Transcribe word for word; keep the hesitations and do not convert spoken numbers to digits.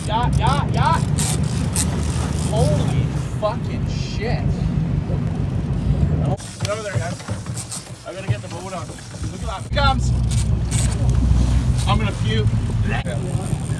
yacht, yacht, yacht. Holy fucking shit. Get over there, guys. I gotta get the boat on. Look at that. Here comes. I'm gonna puke.